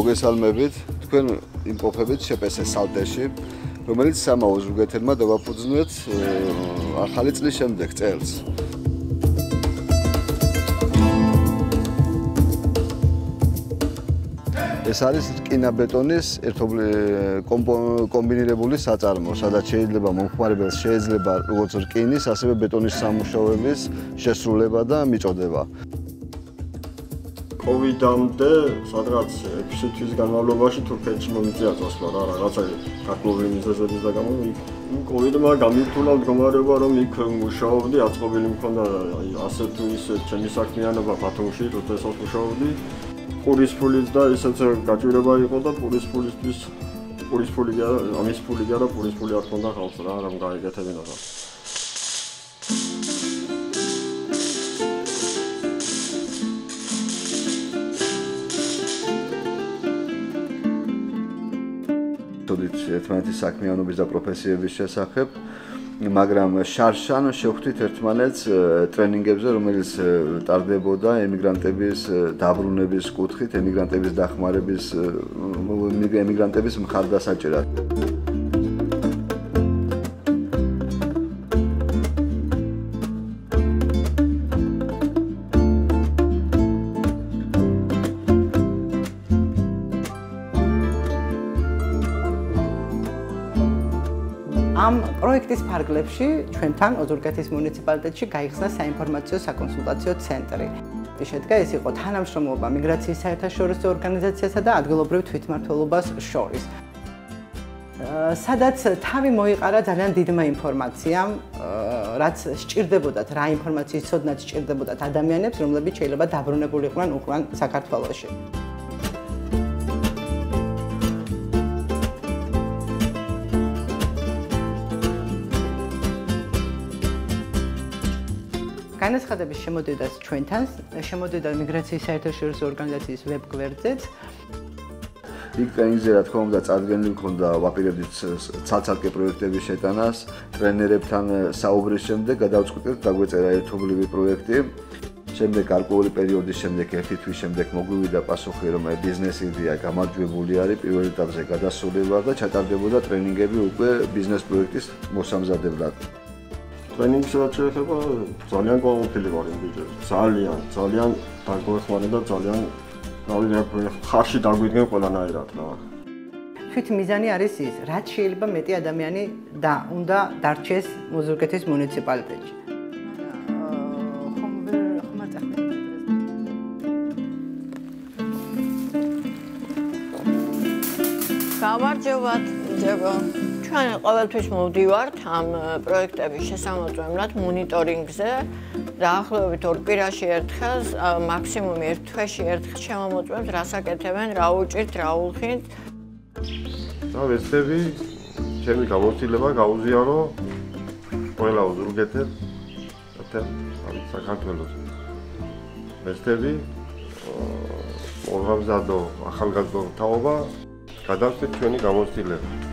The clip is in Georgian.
მოგესალმებით, თქვენ იმყოფებით შეპესე სალტეში, რომელიც სამაო ზურგეთელმა დავაფუძნეთ ახალი წლის შემდეგ წელს. ეს არის რკინა-ბეტონის კომბინირებული საწარმო, სადაც შეიძლება მომხმარებელს შეიძლება როგორც რკინის, ასევე ბეტონის სამუშაოების შესრულება და მიწოდება. COVID-ამდე სადღაც 6 თვის განმავლობაში თურქეთში მომიწია წასვლა რა რაღაცა გაკლებილი მიზეზების და გამო COVID-მა გამირთულა მდგომარეობა რომ იქ მუშაობდი აწყობილი მქონდა ასე თუ ისე ჩემი საქმიანობა ბათუმში როდესაც მუშაობდი პურის ფულიც და ისეც გაჭირება იყო და პურის ფული ამის ფული და პურის ფული არ ქონდა ხალხს რა რომ გაიგეთებინა რა ერთმანეთის საქმიანობის და პროფესიების შესახებ, მაგრამ შარშან შევხვდით ერთმანეთს ტრენინგებზე, რომელიც ტარდებოდა ემიგრანტების დაბრუნების კუთხით, ემიგრანტების დახმარების, ემიგრანტების მხარდასაჭერად. ამ პროექტის ფარგლებში ჩვენთან ოზურგეთის მუნიციპალიტეტში გაიხსნა საინფორმაციო საკონსულტაციო ცენტრი. შედგა ეს იყო თანამშრომლობა მიგრაციის საერთაშორისო ორგანიზაციასა და ადგილობრივ თვითმმართველობას შორის. სადაც თავი მოიყარა ძალიან დიდმა ინფორმაციამ, რაც სჭირდებოდათ, რა ინფორმაციის ცოდნაც სჭირდებოდათ ადამიანებს, რომლებიც შეიძლება დაბრუნებულიყვნენ უკან საქართველოში. განაცხადების შემოდევდა ჩვენთან, შემოდევდა მიგრაციის საერთაშორისო ორგანიზაციის ვებგვერდზეც. იქ ტრენინგზე რა თქმა უნდა წარდგენილი მქონდა ვაპირებდით ცალ-ცალკე პროექტების შეტანას, ტრენერებთან საუბრის შემდეგ გადავწყვიტეთ დაგვეწერა ერთობლივი პროექტი. შემდეგ გარკვეული პერიოდის შემდეგ, 1 თვის შემდეგ მოგვივიდა პასუხი, რომ ბიზნესი იდეა გამარჯვებული არის, პირველ ეტაპზე გადასულება და ჩატარდებოდა ტრენინგები უკვე ბიზნეს პროექტის მოსამზადებლად. ტრენინგს რაც შეეხება ძალიან ყოველთვიელი ვარ იმ ბიჭებს. ძალიან დაგვეხმარება და ძალიან ხარში დაგვიდგენ ყველანაირად რა. თვით მიზანი არის ის, რაც შეიძლება მეტი ადამიანი და უნდა დარჩეს ოზურგეთის მუნიციპალიტეტში. გამარჯობათ, ძებო. ჩვენ ყოველთვის მოვდივართ ამ პროექტების შესამოწმებლად მონიტორინგზე. დაახლოებით 2 კვირაში ერთხელ, მაქსიმუმ 1 თვეში ერთხელ შემომოწმებთ, რას აკეთებენ, რა უჭირთ, რა ულხინთ. და ვეცდები ჩემი გამოცდილება გაუზიარო ყველა ოზურგეთელს საქართველოს. ვეცდები ორგანიზადო ახალგაზრდა თაობა გადავწყვეტ ჩვენი გამოცდილება.